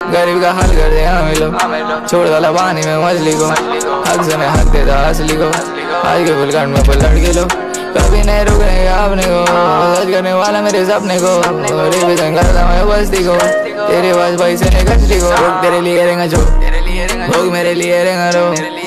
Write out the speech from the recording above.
गरीब का हल कर दे हमें लो, छोड़ डाला पानी में मछली को, हक से मैं हक देता असली को, आज के बुलखंड में बुल लड़के लो, कभी नहीं रुकने अपने को, सच करने वाला मेरे सपने को, रिविजन करता मैं बस्ती को, तेरे पास पैसे ने कचरी को, तेरे लिए रहेंगा जो, लोग मेरे लिए रहेंगा रो।